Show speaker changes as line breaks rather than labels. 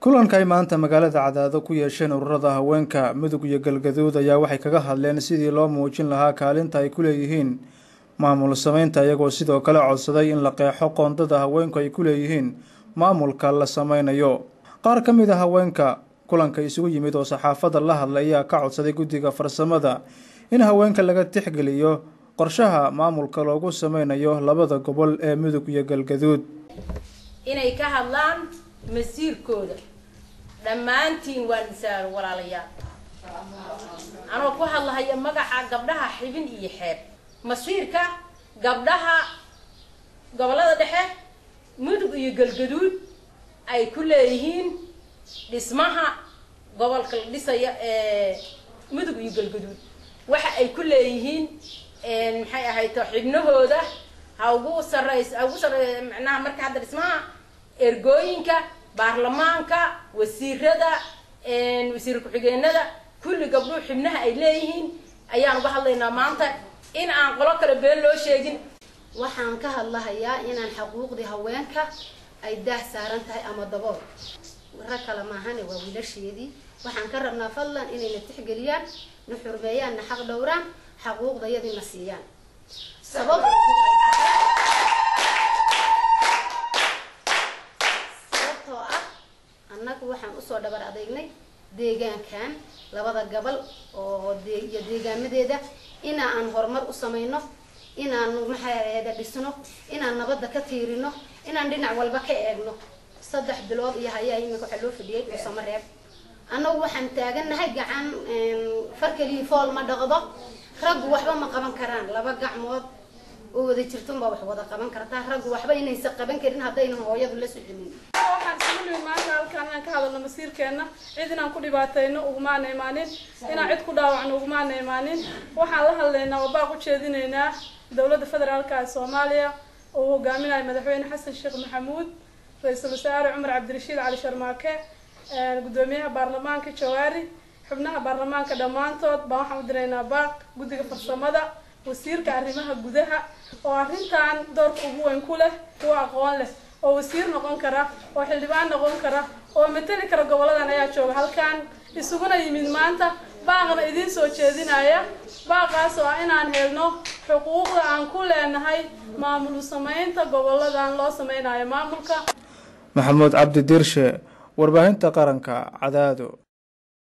kulanka ay maanta magaalada Cadaado ku yeesheen ururada haweenka Mudug iyo Galgaduud ayaa waxay kaga hadleen sidii loo muujin lahaa kaalinta ay ku leeyihiin maamul sameynta iyagoo sidoo kale codsaday in la qeexo qoondada haweenku ay ku leeyihiin maamulka la sameynayo. qaar ka mid ah haweenka kulanka isugu yimid oo saxaafada la hadlay ayaa ka codsaday guddiga farsamada in haweenka laga tixgeliyo qorshaha maamulka loogu sameynayo labada gobol ee Mudug iyo Galgaduud
inay ka hadlaan masiirkooda dhammaantiin waan isaar walaalayaal anoo ku hadlahay magaca gabdhaha xibin iyo xeeb masiirka gabdhaha gobolada dhexe Mudug iyo Galgaduud ay ku leeyihiin dhismaha gobolka dhisaya Mudug iyo Galgaduud waxa ay ku leeyihiin maxay ahayd xibnahooda ugu sarreeya macnaha marka hadda dhismaha ergooyinka baarlamaanka wasiirada wasiir ku-xigeenada kulli gabdhuhu xibnaha ay leeyihiin ayaan uga hadlaynaa maanta in aan qolo kale been loo sheegin.
waxaan ka hadlahayaa inaan xuquuqdii haweenka ay daah saaran tahay ama dabool rag kale maahan waa wiilasheedii waxaan ka rabnaa fadlan inay na tixgeliyaan na xurmeeyaan na xaq dhowraan xuquuqdayadii na siiyaan sababtoo ah annagu waxaan usoo dhabar adeegnay deegaankan labada gobol oo deegaamadeeda inaan horumar u sameyno inaan maxay dhisno inaan nabadda ka tiirino inaan dhinac walba ka eegno 3 bilood iyo hayaa imika waxa loo fadhiyay oo samareeb annagu waxaan taaganahay gacan farkali fool ma dhaqdo rag waxba ma qaban karaan laba gacmood oo wada jirtan baa wax wada qaban kartaa rag waxba inaysan qaban karin hadayna hooyadu la socodin
waxaan suuliyo maanta halkaan aan ka hadalno masiirkeena cid inaan ku dhibaatayno uguma imaanin inaan cid ku dhaawacno uguma imaanin waxaan la hadlaynaa oo baa ku jeedinaynaa dawladda federaalka ee Soomaaliya oo hogaaminaya madaxweyne Xasan Sheekh Maxamuud ra'iisul wasaare Umar Cabdirashiid Cali Sharmaake gudoomiyaha baarlamaanka Jawaari xubnaha baarlamaanka dhamaantood baa waxaan u direynaa baaq guddiga farsamada wasiirka arrimaha gudaha oo arrintan doorka ugu weyn ku leh oo aqoon leh oo wasiir noqon kara oo xildhibaan noqon kara oo matali kara goboladan ayaa jooga halkaan isuguna yimid maanta baaqna idin soo jeedinaya baaqaas oo inaan helno xuquuqda aan ku leenahay maamul sameynta goboladan loo sameynayo maamulka.
Maxamuud Cabdi Dirshe warbaahinta qaranka Cadaado.